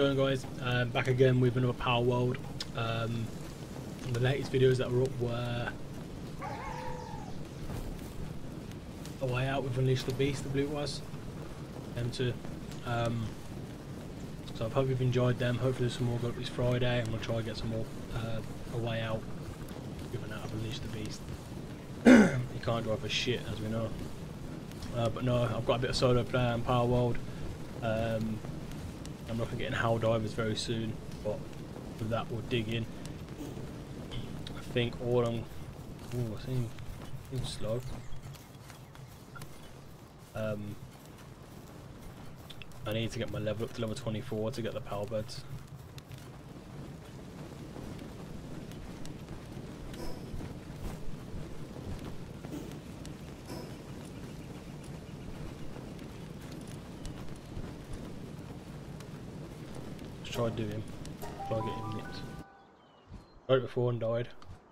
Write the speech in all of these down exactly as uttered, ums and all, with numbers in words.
going, guys? Um, back again with another Palworld. Um, the latest videos that were up were A Way Out with Unleash the Beast, I believe it was. Them two. Um, so I hope you've enjoyed them. Hopefully there's some more go up this Friday. I'm going to try and get some more uh, A Way Out given out of Unleash the Beast. You can't drive for shit, as we know. Uh, but no, I've got a bit of solo play on Palworld. Um, I'm looking at getting Howl Divers very soon, but with that we'll dig in. I think all I'm... Ooh, I seem, seem slow. Um, I need to get my level up to level twenty-four to get the Power Beds. Tried doing him. Try to get him nipped. Tried it before and died.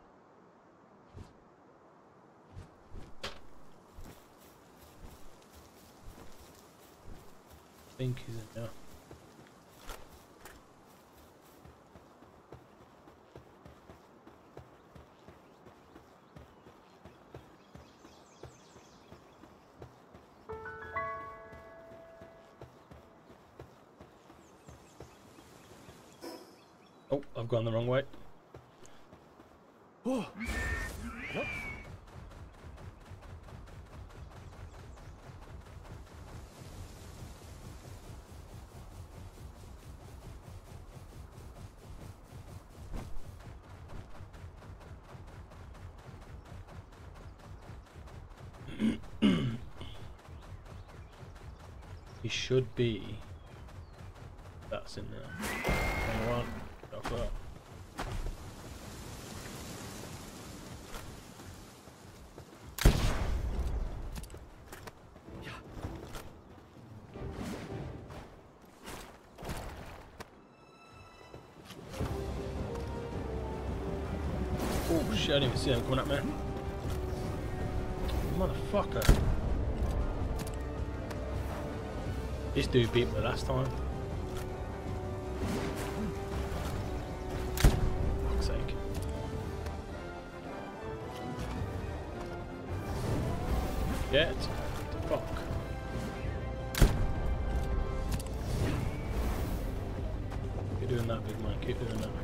I think he's in there. Oh, I've gone the wrong way. Oh. Nope. He should be. That's in there. Hang on. Well. Oh shit, I didn't even see him coming at me. Motherfucker. This dude beat me last time. Get the fuck. Keep doing that, big man. Keep doing that.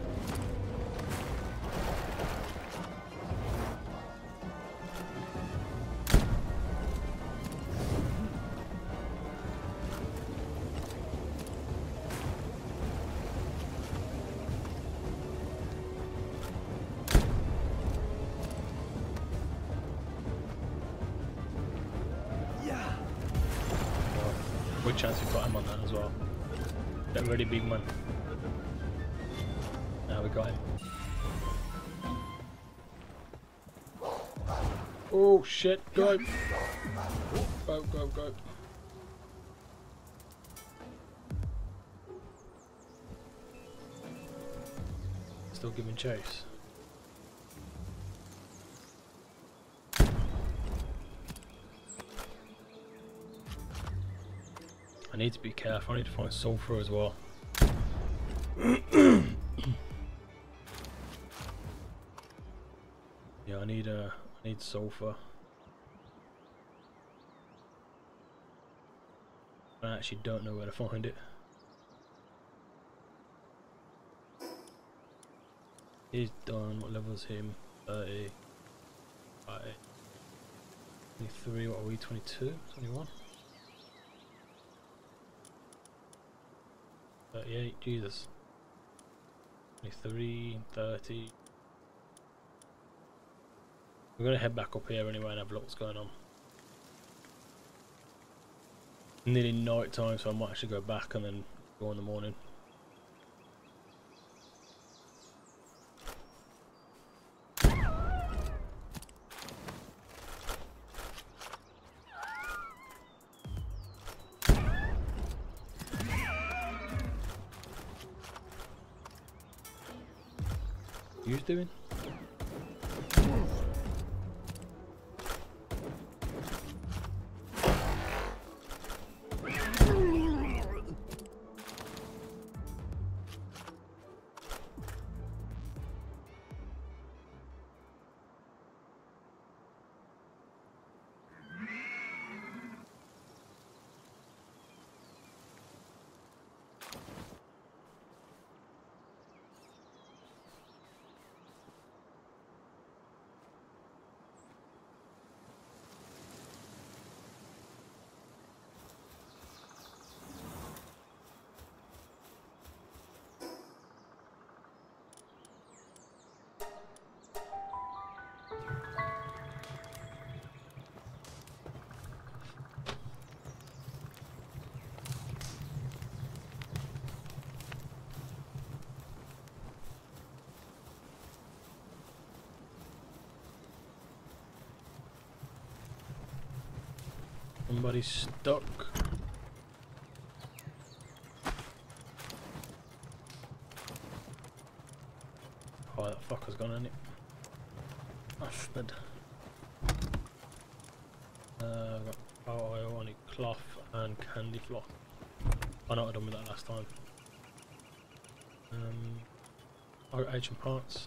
Good chance we got him on that as well. That really big man. Now we got him. Oh shit, go! Go, go, go. Still giving chase. I need to be careful, I need to find sulfur as well. Yeah, I need uh, I need sulfur. I actually don't know where to find it. He's done, what level is him? thirty. Right. twenty-three, what are we, twenty-two? twenty-one? thirty-eight, Jesus. twenty-three, thirty. We're gonna head back up here anyway and have a look what's going on. Nearly night time, so I might actually go back and then go in the morning. You's doing? Somebody's stuck. Oh, that fucker's gone in it. Bastard. Uh, I've got power oil, I need cloth and candy floss. I know I've done with that last time. Um, oh, agent parts.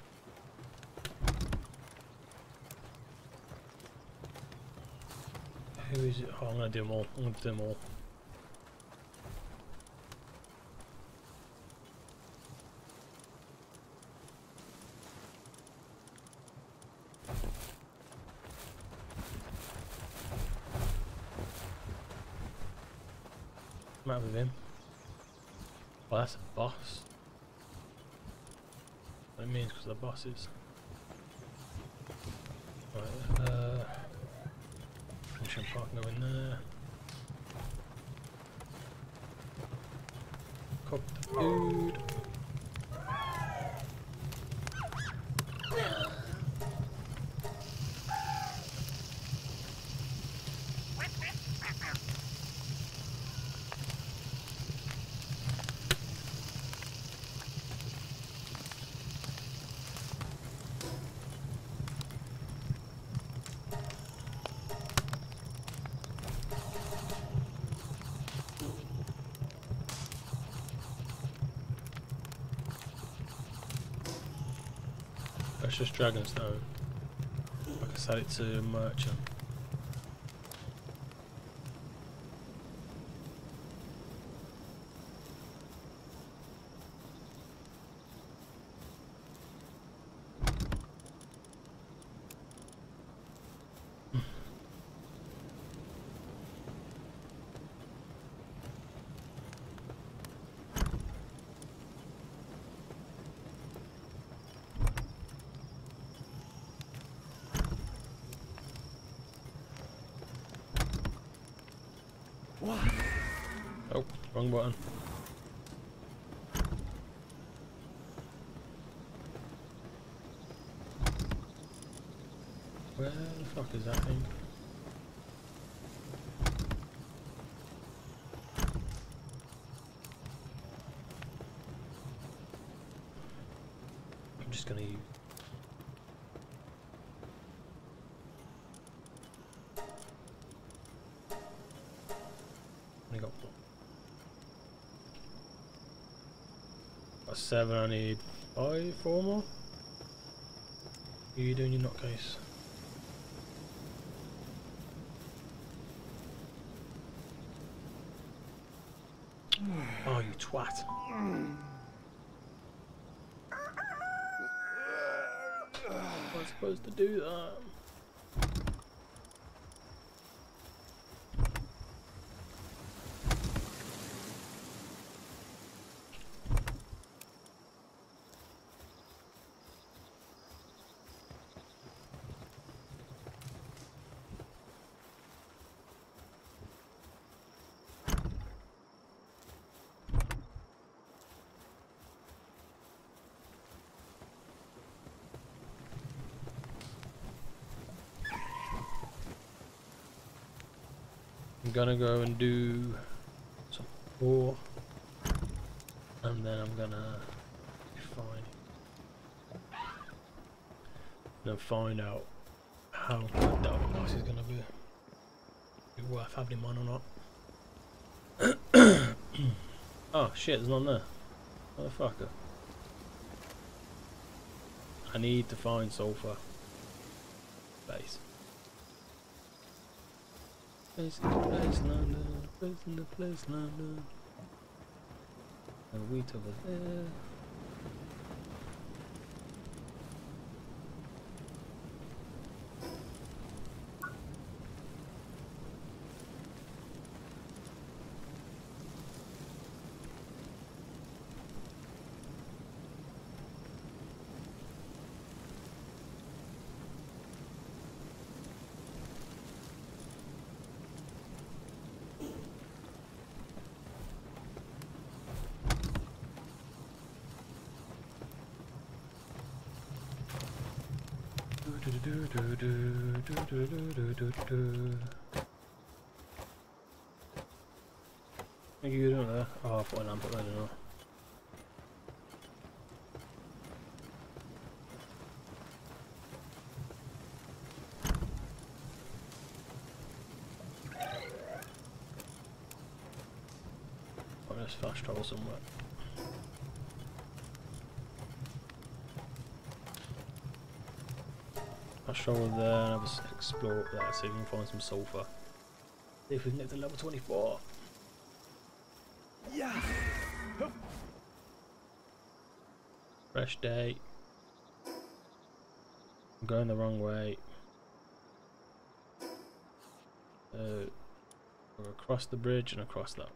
Who is it? Oh, I'm gonna do them all. I'm gonna do them all. I'm out with him. Oh, that's a boss. What it means because the boss is. Right, uh. Mission park, go in there. Cook the food. That's just Dragonstone. I can sell it to a merchant. Oh, wrong button. Where the fuck is that thing? I'm just gonna use I got got seven, I need five, four more. What are you doing, you nutcase? Oh, you twat. I was supposed to do that. I'm gonna go and do some ore, and then I'm gonna find then find out how good that other boss is gonna be. Be worth having him on or not. Oh shit, there's none there. Motherfucker. I need to find sulfur base. Place in the place, London. Place in the place, London. And wheat over there. Do, do, do, do, do, do, do, do, do, do. What are you doing there? Oh, I put a lamp up there, didn't I? Oh, there's fast travel somewhere. Fast travel there and I'll just explore that, see if we can find some sulfur. See if we can get to level twenty-four. Yeah. Fresh day. I'm going the wrong way. Uh, we're across the bridge and across that.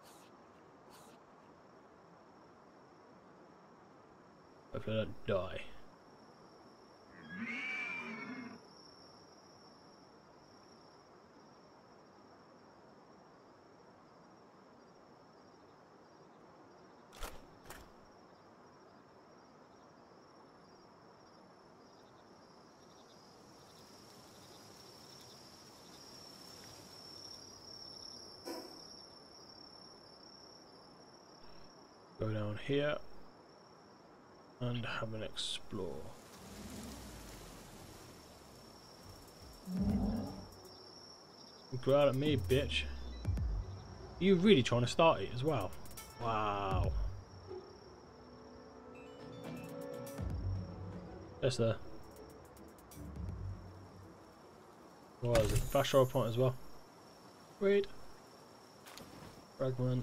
Hopefully I don't die. Go down here and have an explore. Go out at me, bitch. Are you really trying to start it as well? Wow. That's there. What is it? Fast travel point as well. Wait. Fragment.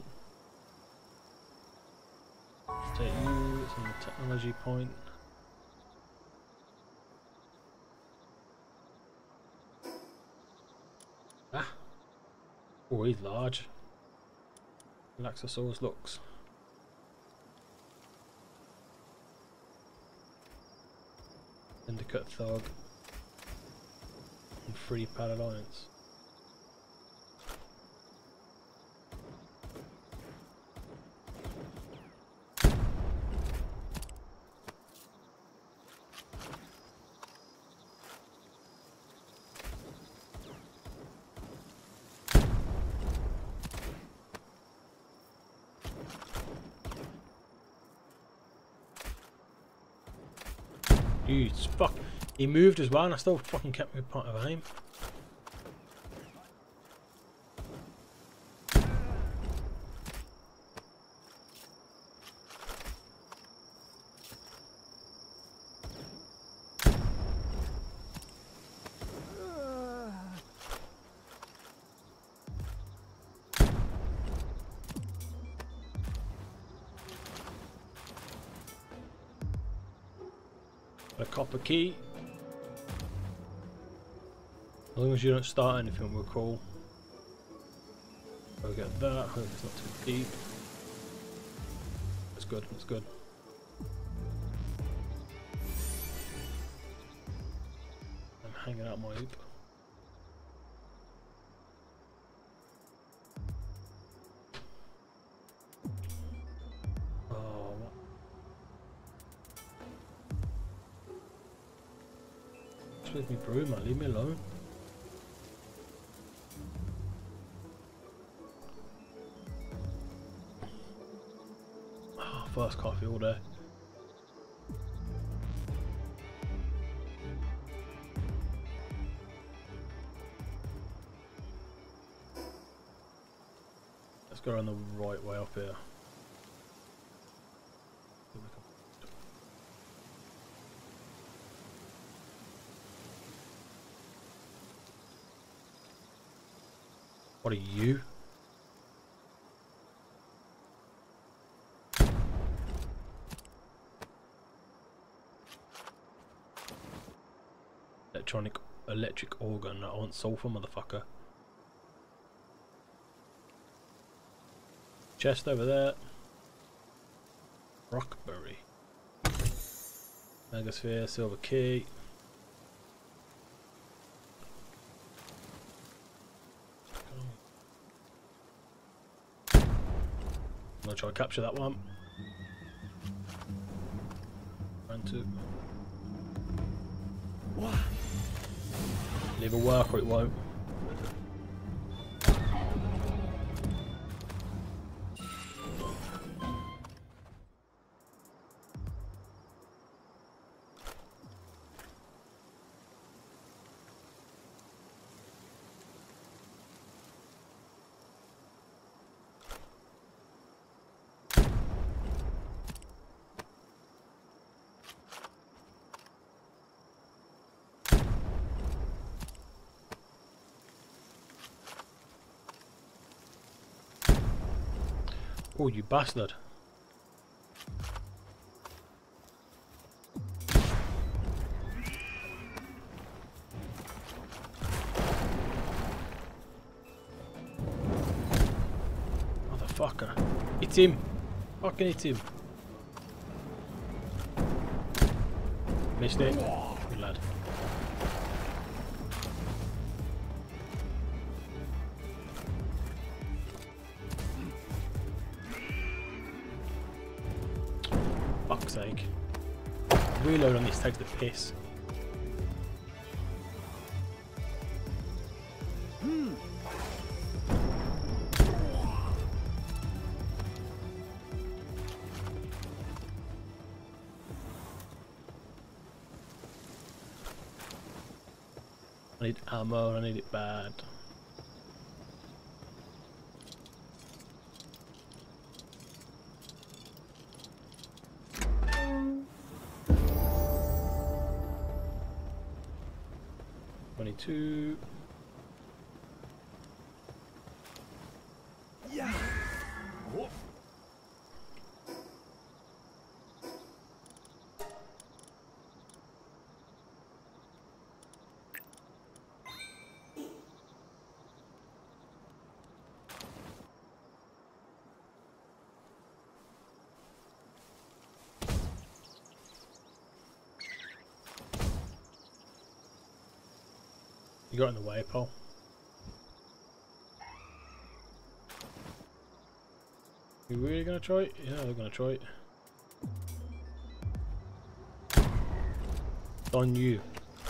Take you, it's on the technology point. Ah! Oh, he's large. Laxosaurus looks. Syndicate Thug. And Free Pad Alliance. Dude, fuck. He moved as well and I still fucking kept my point of aim. A copper key. As long as you don't start anything, we're cool. Go get that. Hope it's not too deep. That's good. That's good. I'm hanging out my hoop. With me brew, man, leave me alone. Oh, first coffee all day. Let's go around the right way up here. What are you? Electronic electric organ. I want sulfur, motherfucker. Chest over there. Rockberry. Megasphere, silver key. I'm gonna try to capture that one. Run to. What? Leave a work or it won't. Oh, you bastard. Motherfucker. It's him. Fucking it's him. Missed it. Good lad. Fuck's sake. Reload on this takes the piss. I need ammo, I need it bad. Twenty-two. Yeah. Oh. You got in the way, Paul. You really gonna try it? Yeah, we're gonna try it. On you.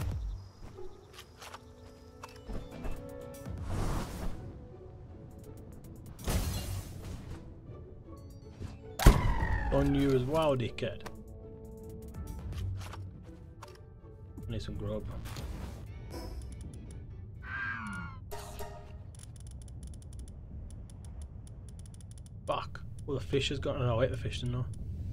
On you as well, dickhead. I need some grub. Fuck. Well, the fish has got. No, I ate the fish, didn't I?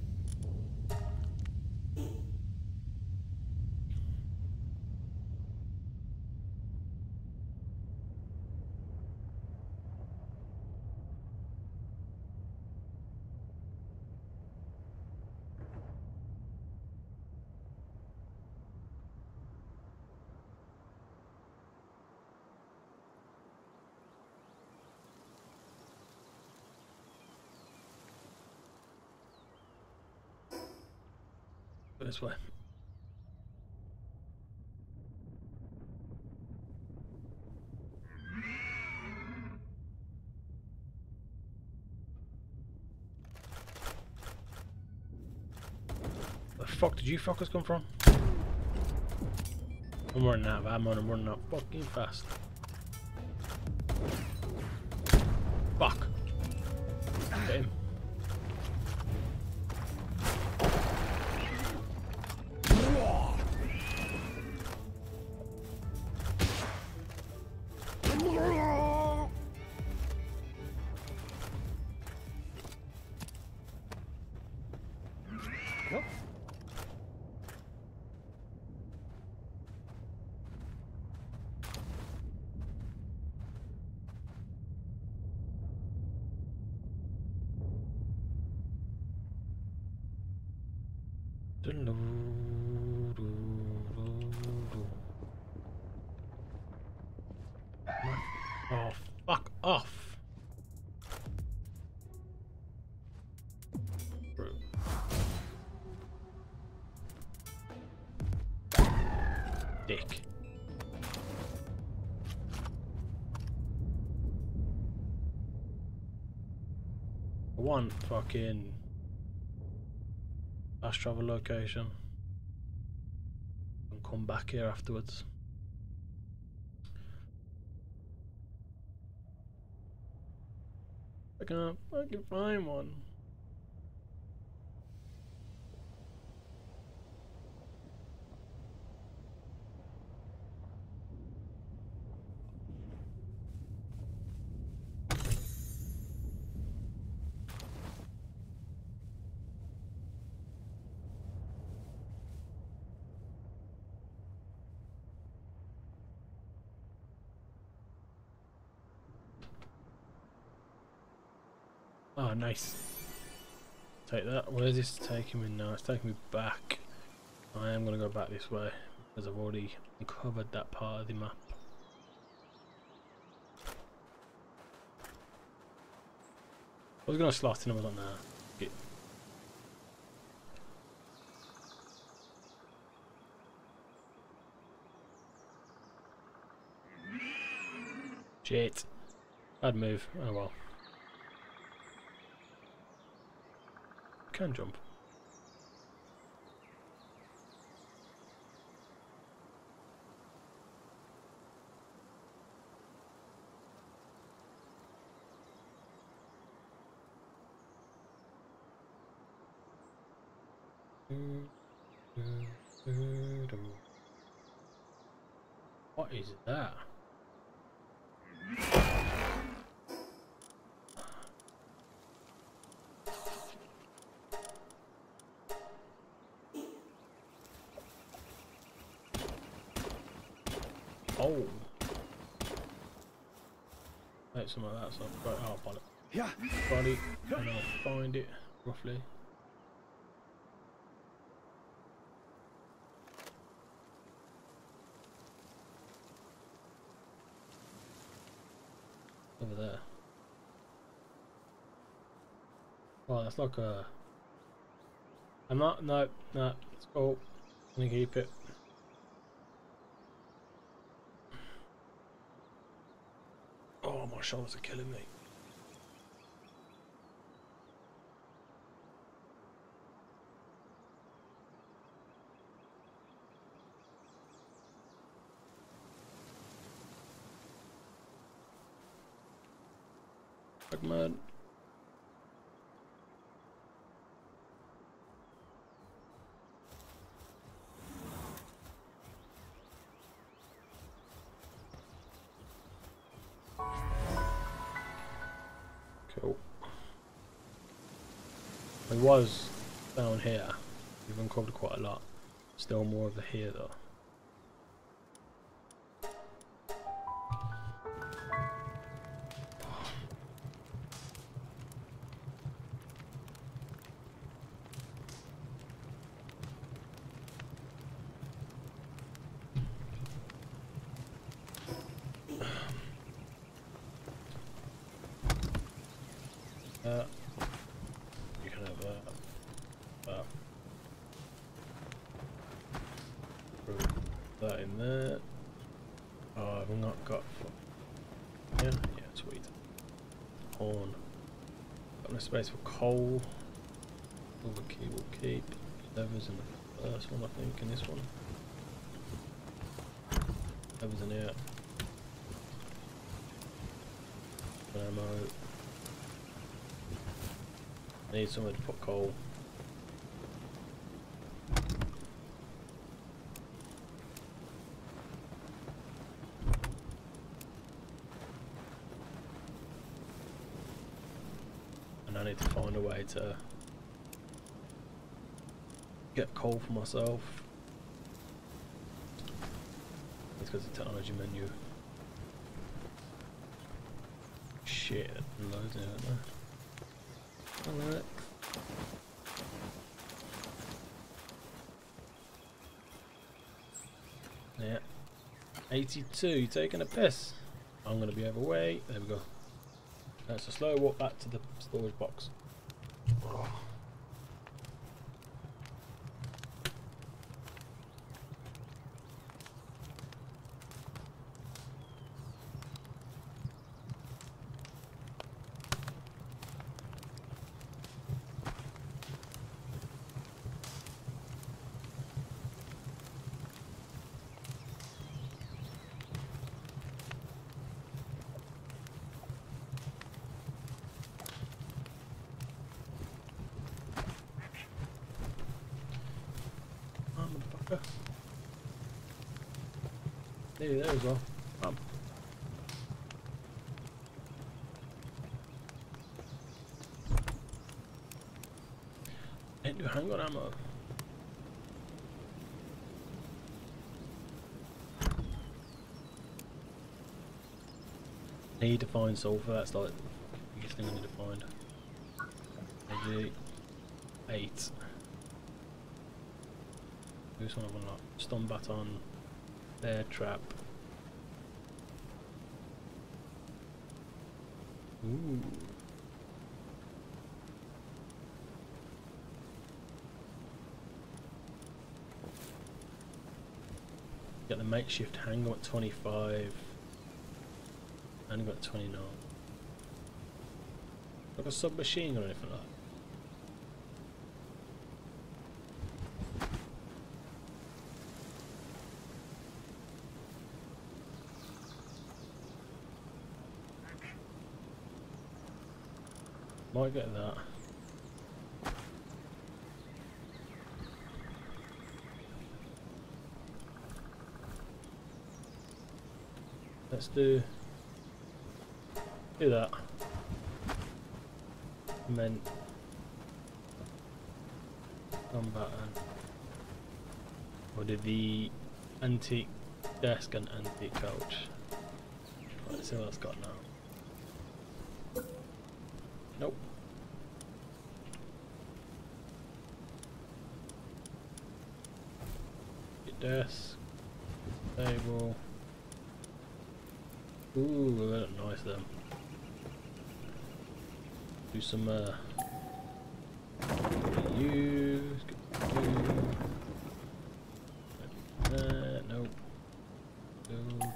This way. Where the fuck did you fuckers come from? I'm running out of ammo and I'm running out fucking fast. Fuck. Get him. Oh, fuck off. Bro. Dick. One fucking fast travel location and come back here afterwards. I can't fucking find one. Oh, nice. Take that. Where's this taking me now? It's taking me back. I am going to go back this way because I've already uncovered that part of the map. I was going to slot in, I was like, nah. Get. Shit. Bad move. Oh well. Can jump. What is that? Oh. Like some of that stuff. Right, oh, bollock. Yeah. Body, and I'll find it roughly. Over there. Oh, that's like a. I'm not. No, no. Let's go. I'm gonna keep it. Oh, my shoulders are killing me. Fragment. Cool. I was down here. We've uncovered quite a lot. Still more over here though. Uh, you can have that. That. Put that in there. Oh, I've not got. Yeah, yeah, sweet. Horn. Got no space for coal. Silver key will keep. Levers in the first one, I think, in this one. Levers in here. Ammo. Need somewhere to put coal. And I need to find a way to get coal for myself. Let's go to the technology menu. Shit, loads in it there. Alright. Yeah. eighty-two, taking a piss. I'm gonna be overweight. There we go. That's a slow walk back to the storage box. Oh. Hey, there we go. Um. Ain't do hang on ammo. Need to find sulfur, that's like the biggest thing I need to find. G. Eight. This one I've unlocked. Stun baton. Bear trap. Ooh. Get the makeshift handgun at twenty-five. Handgun at twenty-nine. Like a submachine gun or anything like that. Might get that. Let's do do that. And then combat and or did the antique desk and antique couch. Right, let's see what it's got now. Nope. Desk, table. Ooh, they look nice them. Do some uh use uh nope. Build.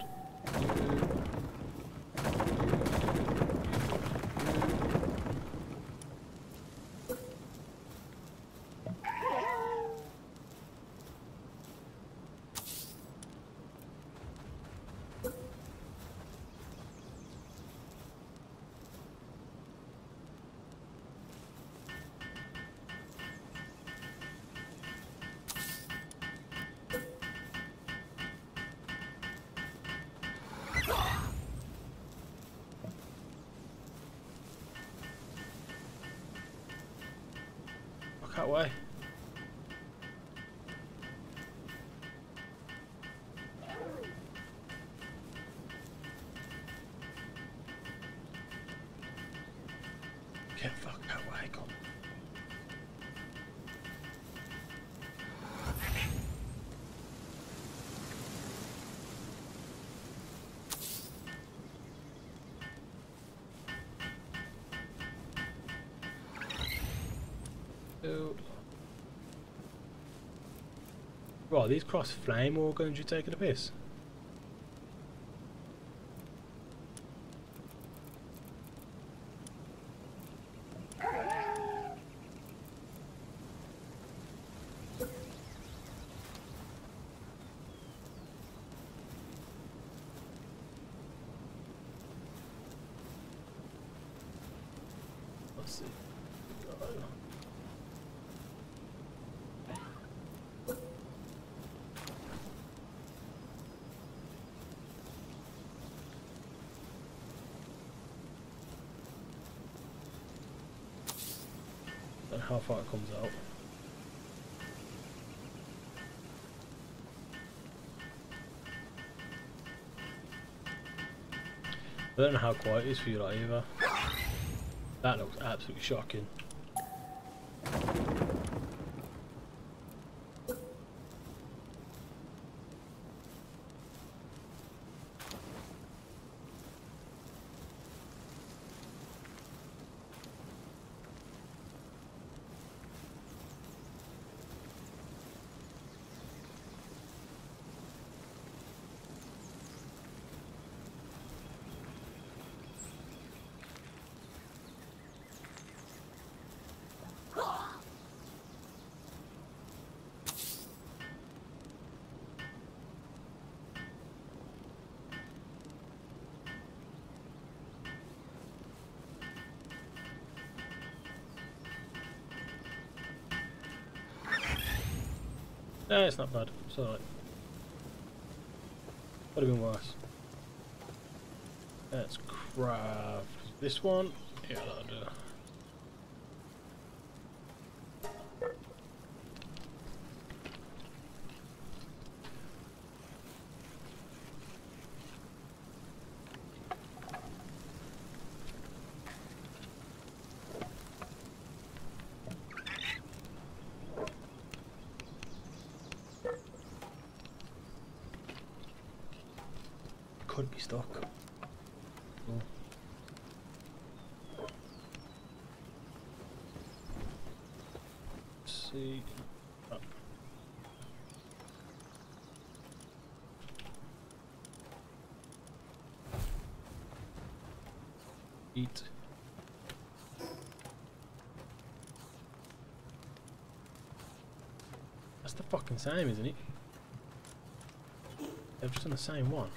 That way. Get fuck that way, come. Build. Right, these cross flame organs, you taking a piss? Let's see. And how far it comes out. I don't know how quiet it is for you like either. That looks absolutely shocking. No, it's not bad. It's alright. Could have been worse. Let's craft this one. Yeah, that'll do. could be stuck. Cool. Let's see. Oh. Eat. That's the fucking same, isn't it? They've just done the same one.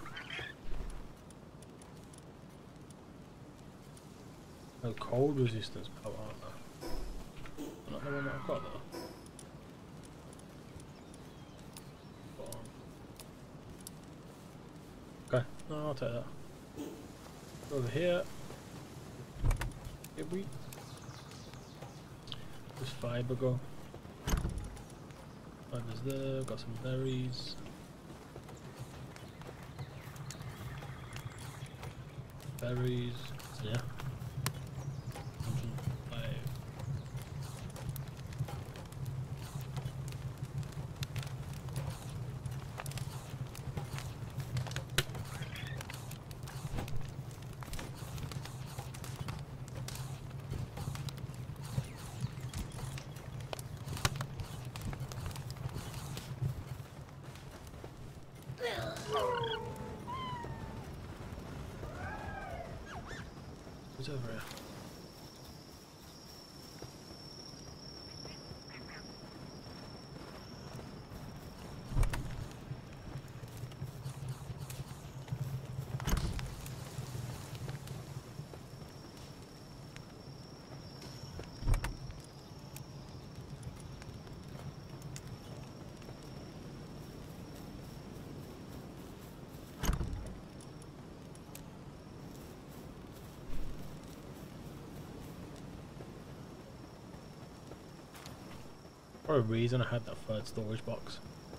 No cold resistance power armor. Not the one that I've got though. Okay, no, I'll take that. Over here. Here we. This fiber go. Fiber's there, got some berries. Berries, so yeah. one hundred five. Who's over here? For a reason I had that third storage box.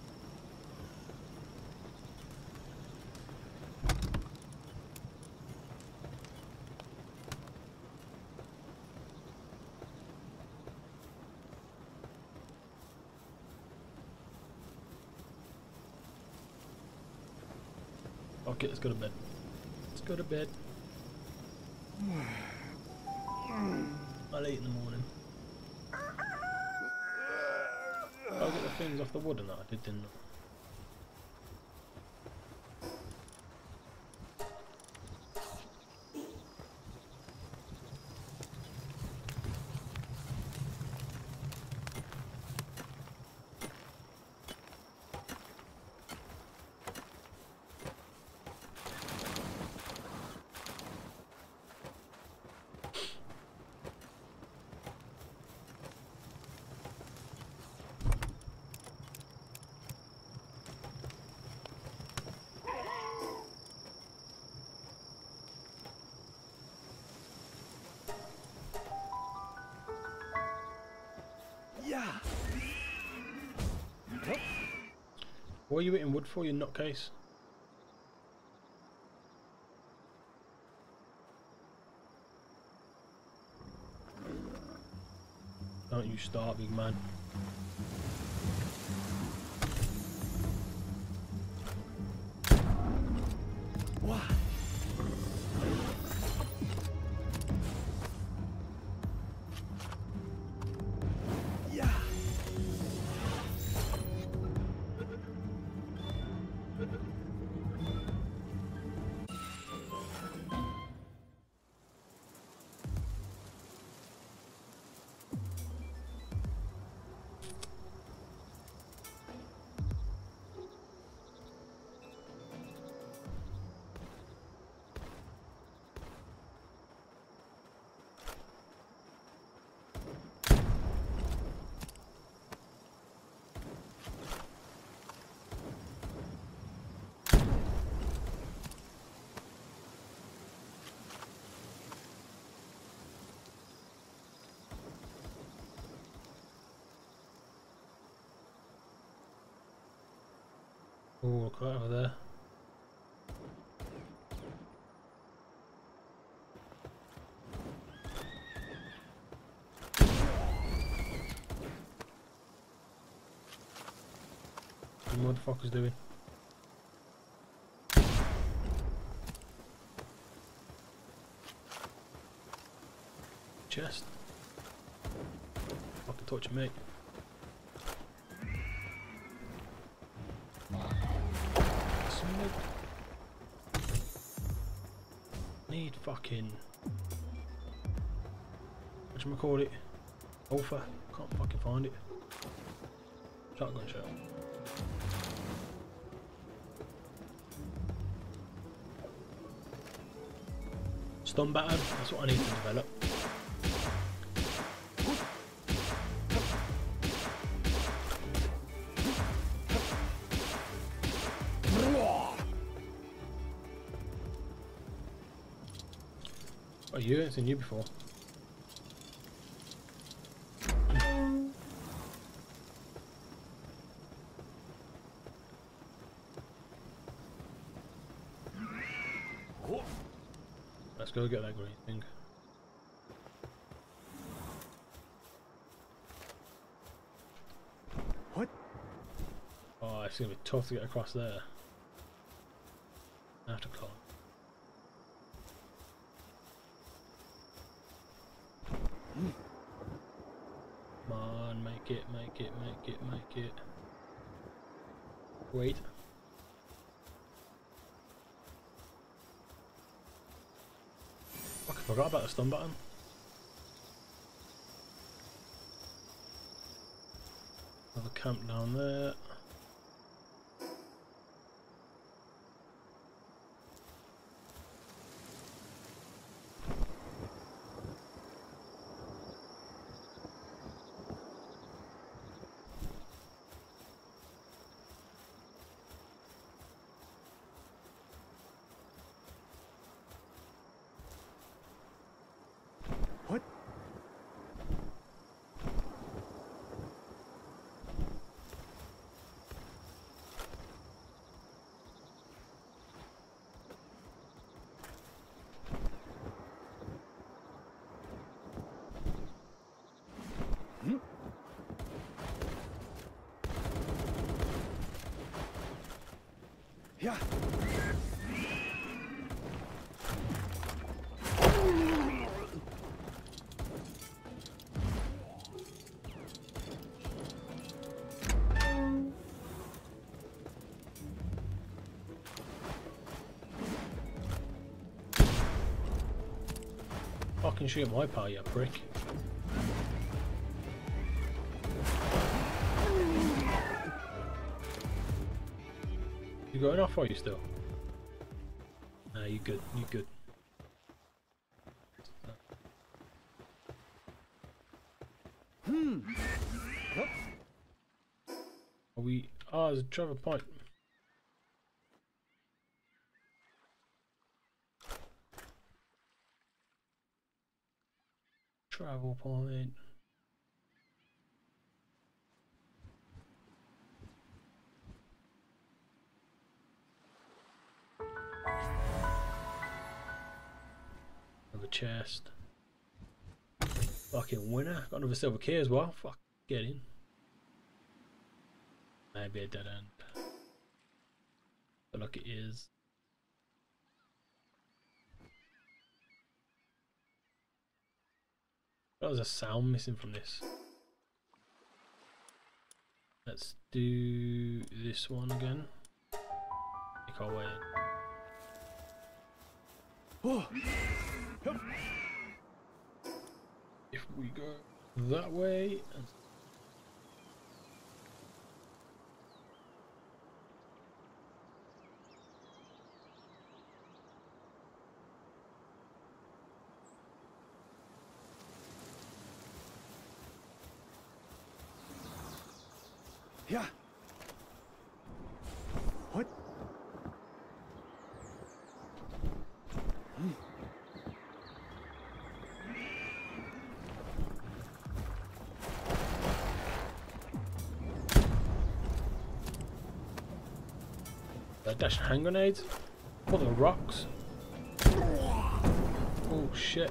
Okay, let's go to bed. Let's go to bed. I'll eat in the morning. I'll get the things off the wood and that I did, didn't I? What are you eating wood for, you nutcase? Don't you start, big man. What? Yeah. Oh, look right over there. What the motherfucker's doing? touching me. Need fucking whatchamacallit it? Alpha. Can't fucking find it. Shotgun shell. Stun batter, that's what I need to develop. Oh, you? I've seen you before. Let's go get that green thing. What? Oh, it's gonna be tough to get across there. I have to climb. Come on, make it, make it, make it, make it. Wait. Fuck, I forgot about the stun button. Another camp down there. What? Hmm? Yeah. Fucking shoot my pal, you prick. You going off, or are you still? Nah, you good, you good. Hmm. Are we? Oh, there's a Trevor Point. Travel point. Another chest. Fucking winner. Got another silver key as well. Fuck, get in. Maybe a dead end. But look, it is. That was a sound missing from this. Let's do this one again. Make our way in. Oh. Yep. If we go that way and Yeah. What? Hmm. that dash hand grenades. What the rocks? Oh shit.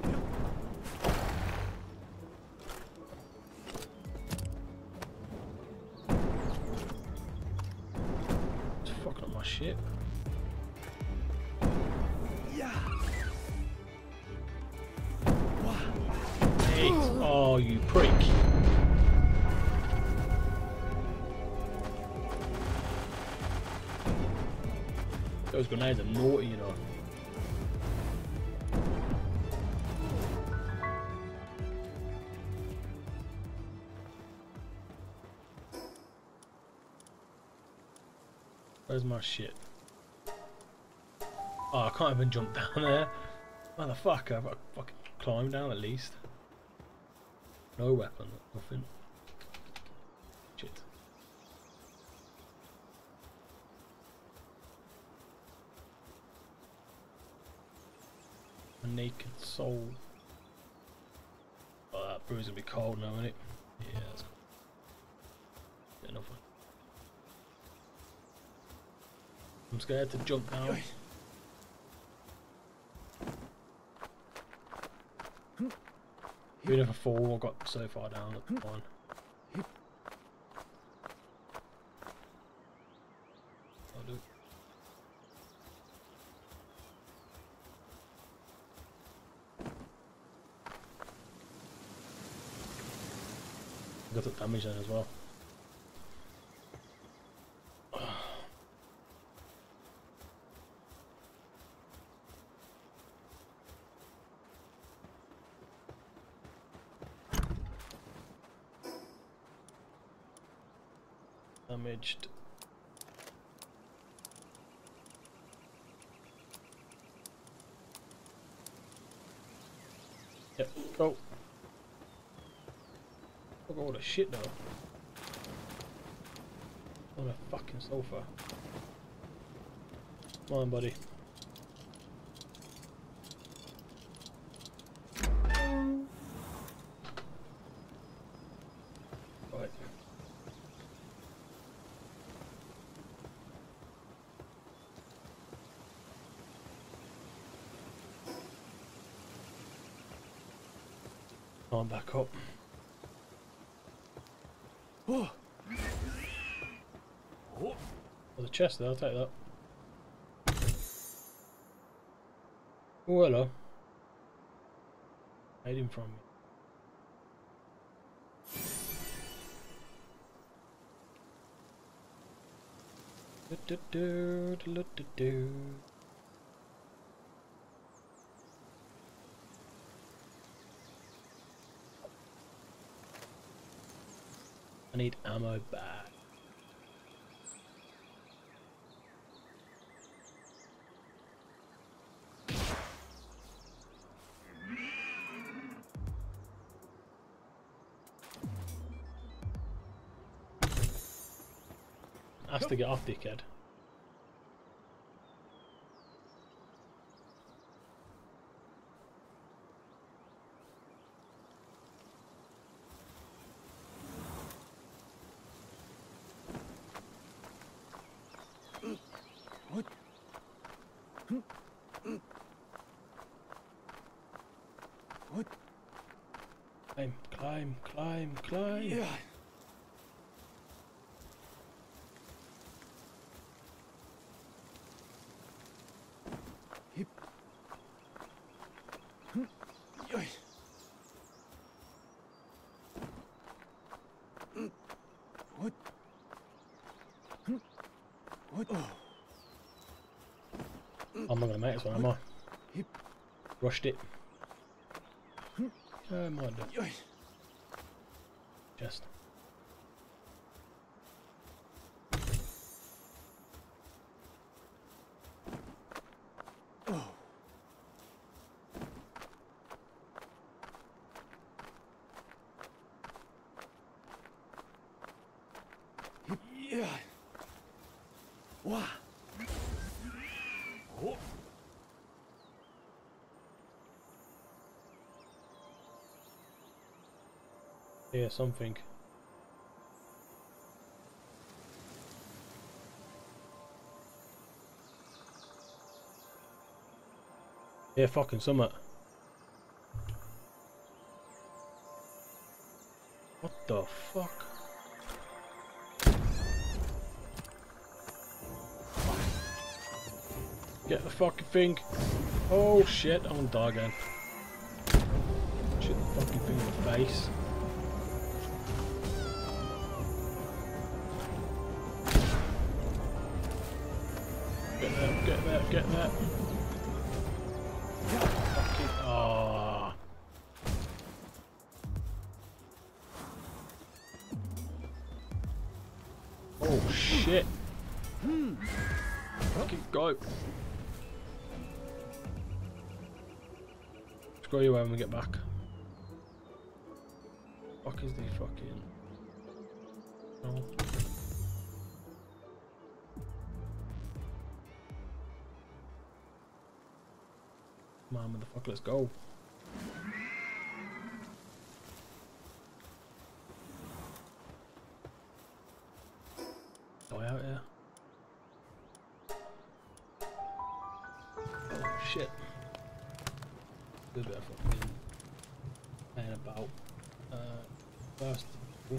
Shit. Yeah. Eight. Oh, you prick. Those grenades are naughty, you know. Where's my shit? Oh, I can't even jump down there. Motherfucker, I've got to fucking climb down at least. No weapon, nothing. Shit. A naked soul. Oh, that brew's gonna be cold now, isn't it? Yeah, that's cool. Yeah, no fun. I'm scared to jump down. Even if I fall, I got so far down, that's fine. I'll do it. I got the damage then as well. Damaged. Yep, go. Look at all the shit though. On a fucking sofa. Come on, buddy. Right. I'm back up. Oh. Oh, there's a chest there, I'll take that. Oh, hello. Hiding from me. Do, do, do, do, do, do. I need ammo back. Has to get off, dickhead. What? What? Climb, climb, climb, climb. Yeah. Hip. Hm. Yoy. Hm. What? Hm. What? Oh. I'm not gonna make this one, am I? Hip. Rushed it. Hm. Uh, mind it. Yoy. Just. Oh. Hip. Yeah. Wow. Oh. Yeah, something. Yeah, fucking summit. What the fuck? Get the fucking thing. Oh shit, I'm gonna die again. Shit the fucking thing in the face. Get there, get there. Get that. Fucking. Oh. Oh shit. Fucking go. Screw you when we get back. Fuck is the fucking. Oh. Come on, motherfucker, let's go. Die out here. Oh shit. A bit of fucking playing about. Uh, first. Ooh.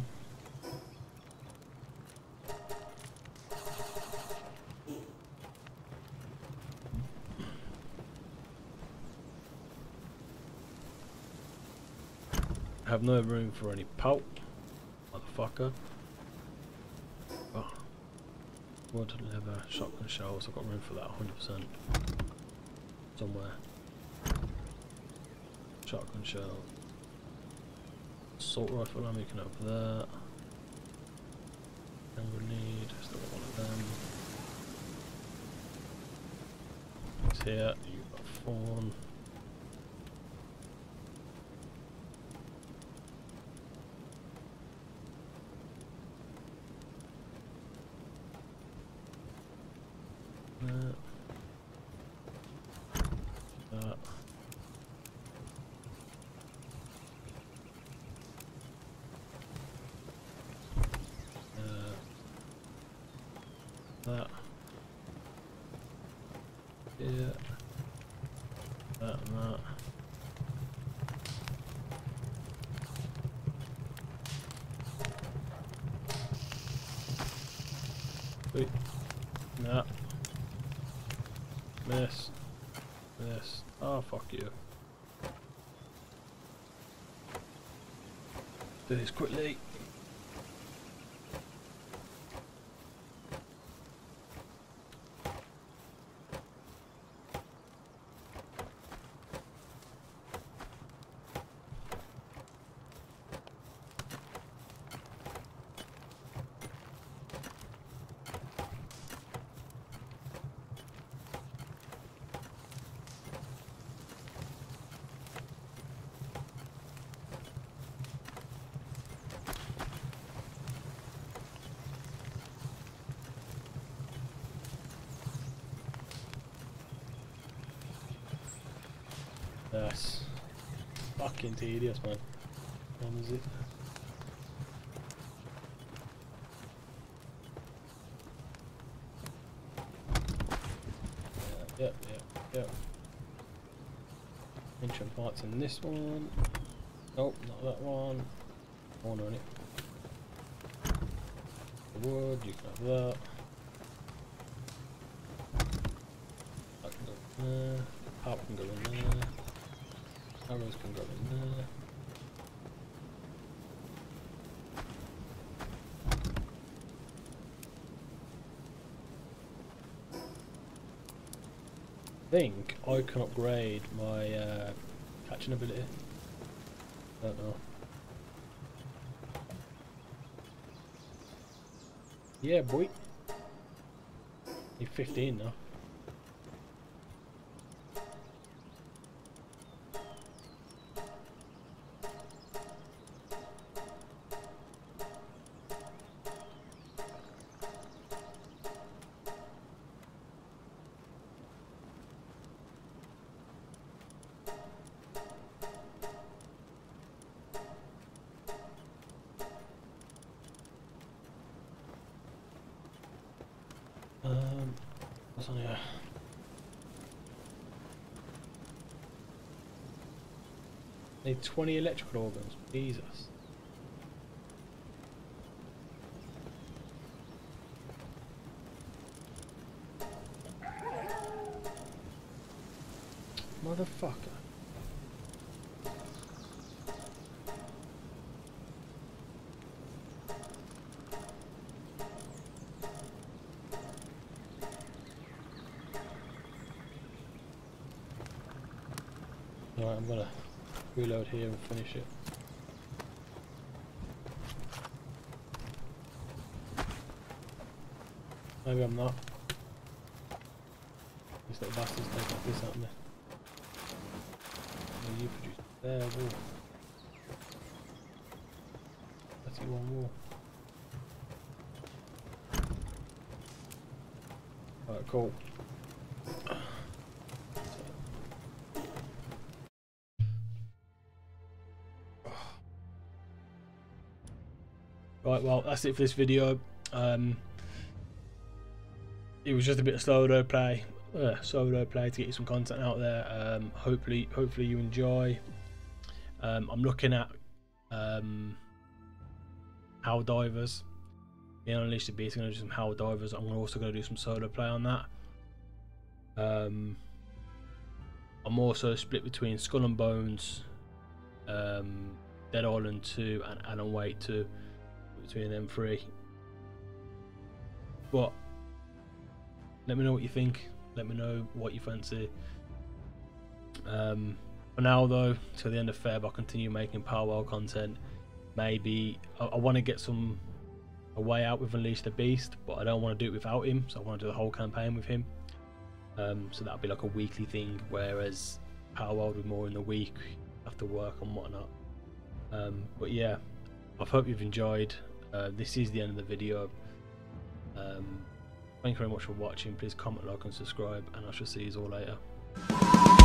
Have no room for any pulp, motherfucker. Oh. Wood, leather, shotgun shells. I've got room for that one hundred percent. Somewhere. Shotgun shell. Assault rifle ammo, you can have that. And grenade, still got one of them. It's here, you've got fawn. That. That. That. Yeah. That and that. Wait. Nah. Miss. Miss. Oh, fuck you. Do this quickly. That's fucking tedious, man. When is it? Yeah, yeah, yeah, yeah. Entrance parts in this one. Nope, not that one. One on it. The wood, you can have that. That can go in there. Pop can go in there. Arrows can go in there. I think I can upgrade my uh, catching ability. I don't know. Yeah, boy. You're fifteen now. Um, what's on here? Need twenty electrical organs. Jesus. Motherfucker. Alright, I'm gonna reload here and finish it. Maybe I'm not. These little bastards taking this out of me. Oh, you produced there, wall. thirty-one wall. Alright, cool. Right, well, that's it for this video. Um, it was just a bit of solo play, uh, solo play to get you some content out there. Um, hopefully, hopefully you enjoy. Um, I'm looking at um, Howl Divers. Being on Unleash the Beast, I'm going to do some Howl Divers. I'm also going to do some solo play on that. Um, I'm also split between Skull and Bones, um, Dead Island two, and Alan Wake two. Between them three. But let me know what you think. Let me know what you fancy. Um, for now though, till the end of Feb, I'll continue making Powwow content. Maybe I, I want to get some a way out with Unleash the Beast, but I don't want to do it without him, so I want to do the whole campaign with him. Um, so that'll be like a weekly thing, whereas Powwow will be more in the week after work and whatnot. Um, but yeah, I hope you've enjoyed. Uh, this is the end of the video. Um, thank you very much for watching. Please comment, like and subscribe, and I shall see you all later.